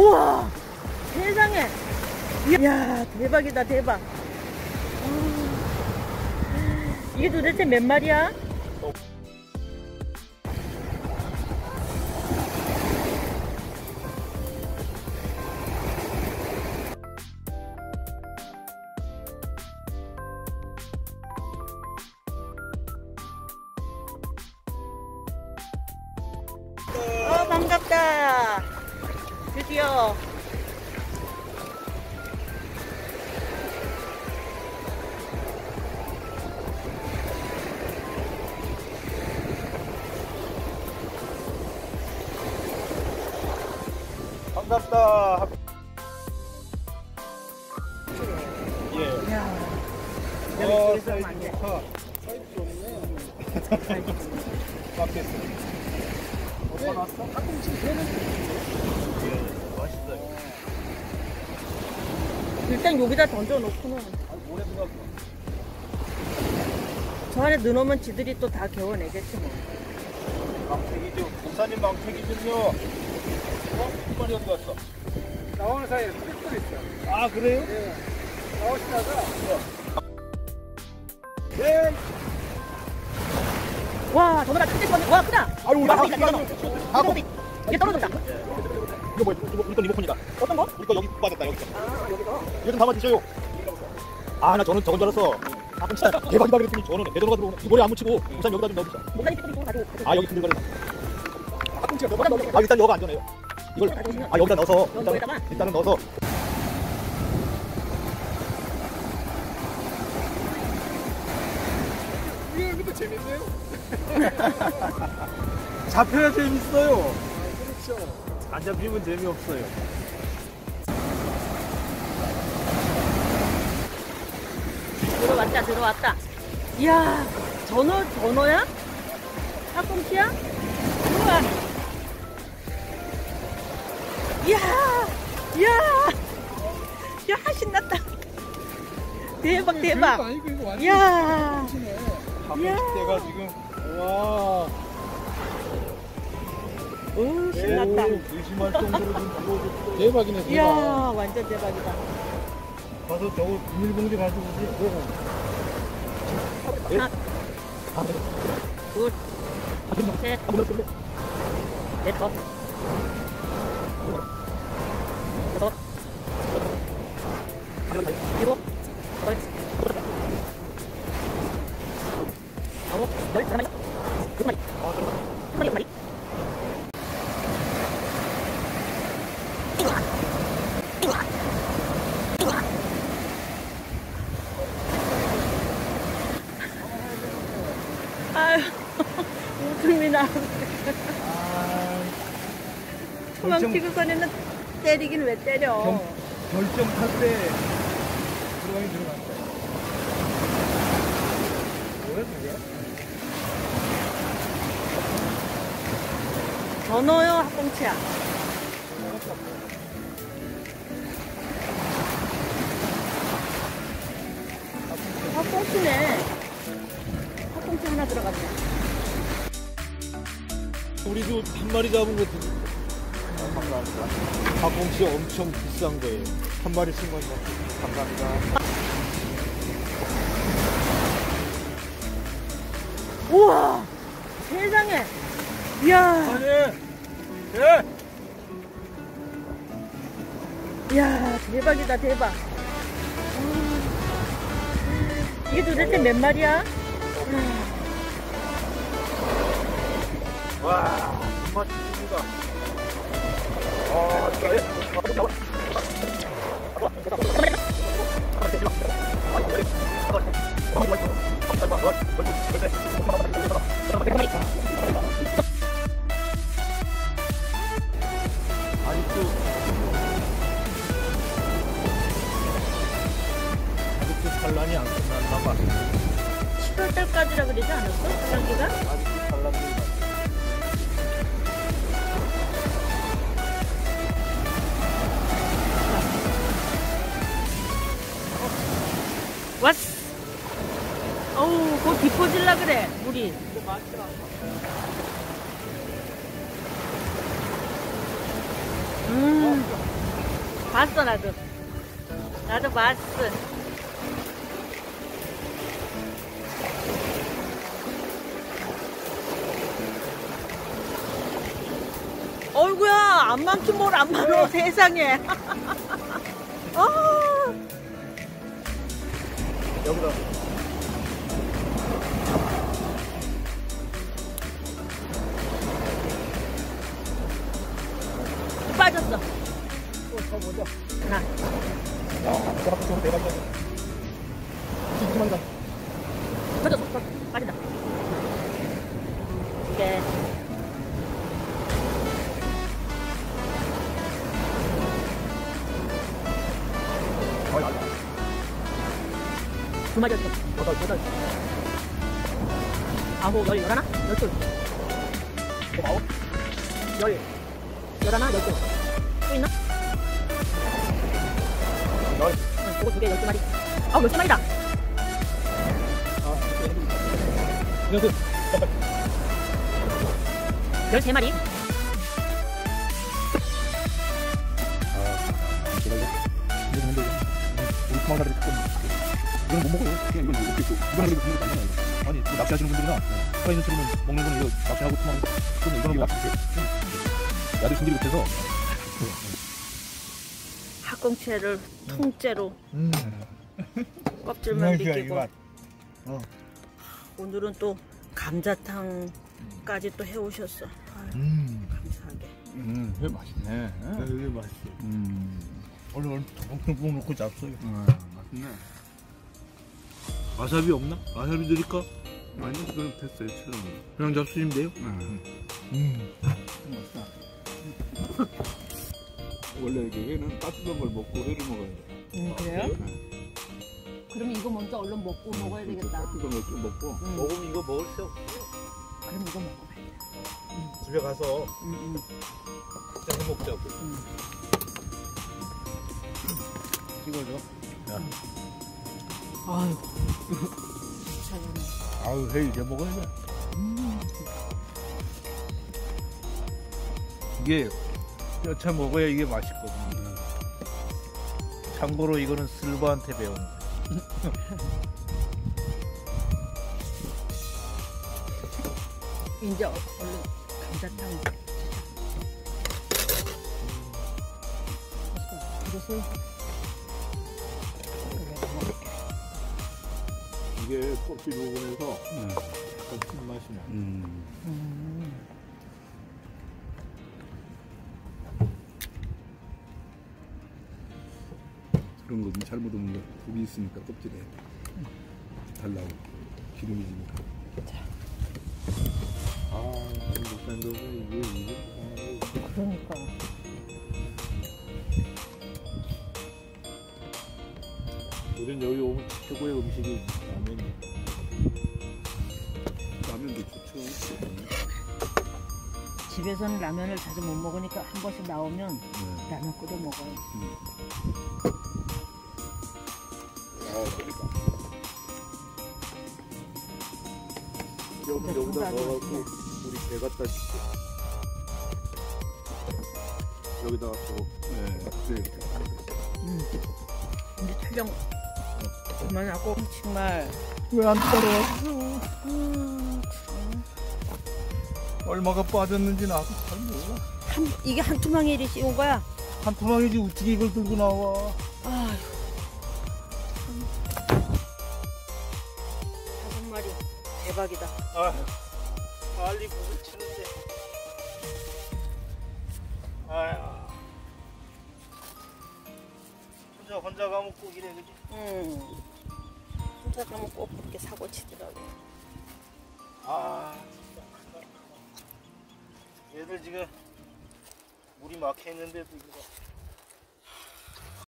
우와, 세상에. 이야, 대박이다, 대박. 이게 도대체 몇 마리야? 반갑다. 드디어. 반갑다. 예. 야, 여기 들어가면 안 돼. 사이즈 좋네. 깎겠어. 어디서 났어? 가끔씩 되는. 예, 맛있어요. 일단 여기다 던져놓고는. 오래 들어갔어. 저 안에 넣어놓으면 지들이 또 다 개워내겠지 뭐. 망태기 좀, 목사님 망태기 좀요. 한 마리 어디 갔어? 나오는 사이에 뿔뿔 있어요. 아, 그래요? 네. 나오시다가 네. 와, 저거다 크게 쏘네. 와, 크다. 아유, 나 하고. 이게 떨어졌다. 이거 뭐야? 이거 리모컨이다. 어떤 거? 이거 여기 빠졌다, 여기. 아, 여기서. 이거 좀 담아 주셔요. 아, 나 저는 저건 줄 알았어. 아, 그럼 진짜 대박이다 그랬더니 저는 내도로가 들어오네. 이 머리 안 묻히고 우선 여기다 좀 넣어주자. 목사님 뚜껑 가지고. 아, 여기 흔들거려. 아, 일단 여기가 안전해요. 이걸 아, 여기다 넣어서 일단은 넣어서. 이거 재밌네요. 잡혀야 재밌어요. 그렇죠. 안 잡히면 재미없어요. 들어왔다, 들어왔다. 이야, 전어야? 닭꿈치야? 우와. 이야, 야, 신났다. 대박, 대박. 아니고 이거 완전 이야, 때가 지금 와. 오, 신났다. 의심할 정도로 좀 들어오고. 대박이네. 이야, 완전 대박이다. 가서 저거 비닐봉지 가지고 오지. 하나, 둘, 셋, 넷, 다섯, 여섯, 일곱, 여덟, 아홉, 열, 하나 마리, 두 마리, 한 마리, 한 마리. 아유, 웃음이 나오네. 도망치고서는 때리긴 왜 때려. 결정 탈 때 들어가긴 들어갔다. 뭐야 그게? 전어요, 학꽁치야. 학꽁치네. 학꽁치 하나 들어갔네. 우리도 한 마리 잡은 것도 감사합니다. 가봉치 엄청 비싼 거예요. 한 마리 쓴 건데. 감사합니다. 우와, 세상에. 이야, 아니, 예. 이야, 대박이다, 대박. 이게 도대체 몇 마리야? 와, 정말 좋습니다. 아직도 산란이 안 끝났나 봐. 7월달까지라 그러지 않았어? 산란기가? 아직도 산란이 안 끝났나 봐. 왔어. 어우, 그거 깊어질라 그래, 물이. 봤어 나도. 나도 봤어. 어이구야 안 많긴 뭘 안 많어 세상에. 아. 여기다. 빠졌어. 더 먼저. 하나. 야, 진짜 학교 좋은 대박이다. 진짜 많이다. 빠졌어. 빠진다. 이게 두 마리 어디 갔어? 여덟. 아홉, 열, 열하나? 열둘. 아홉. 열하나, 열둘. 또 있나? 열. 응, 그거 두 개, 12마리. 아우, 12마리다. 여덟. 13마리. 우리 도망가는 조금 이건 못 먹어요. 그냥 이건 이렇게 누가 하는 게 먹는 거 아니야. 아니 그 낚시하시는 분들이나 살아있는 친구는 먹는 거는 이거 낚시하고 도망 그럼 이거는 뭐 낚시해? 야들 숨기지 못해서 학꽁채를 통째로 껍질만 벗기고 오늘은 또 감자탕까지 또 해오셨어. 아유, 감사하게. 회 맛있네. 되게 맛있어. 얼른 붕붕 놓고 잡숴요. 맛있네. 와사비 없나? 와사비 드릴까? 아니, 그건 됐어요, 지금. 그냥 잡수시면 돼요. 원래 이게 회는 따뜻한 걸 먹고 회를 먹어야 돼. 그래요? 그럼 이거 먼저 얼른 먹고 먹어야 되겠다. 따뜻한 걸 좀 먹고. 먹으면 이거 먹을 수 없어. 그럼 이거 먹어봐야겠다. 집에 가서 그냥 먹자고. 찍어줘. 아유. 아우 회 이제 먹어야 돼. 이게 뼈채 먹어야 이게 맛있거든요. 참고로 이거는 슬버한테 배운 거야. 이제 얼른 감자탕. 그릇을 이게 껍질 부분에서 약간 신맛이 나. 그런 거 잘못 오면 거 고기 있으니까 껍질에 달라고 기름이 지니까. 못산다고 이게 그러니까. 우린 여기 오면 최고의 음식이 라면이야. 라면도 좋죠. 집에서는 라면을 자주 못 먹으니까 한 번씩 나오면 라면 끓여 먹어요. 그러니까. 여기다 넣어갖고 우리 배 갖다 줄게. 여기다 또 네. 이제 촬영 그만하고 정말 왜 안 따라왔어? 얼마가 빠졌는지 나도 잘 몰라. 이게 한 투망이를 씌운 거야. 한 투망이지 어떻게 이걸 들고 나와? 아휴. 5마리 대박이다. 빨리 물을 치는데. 아휴. 혼자 가면 꼭 이래, 그지? 혼자 가면 꼭 그렇게 사고 치더라고. 진짜. 얘들 지금 물이 막혀 있는데도 이거.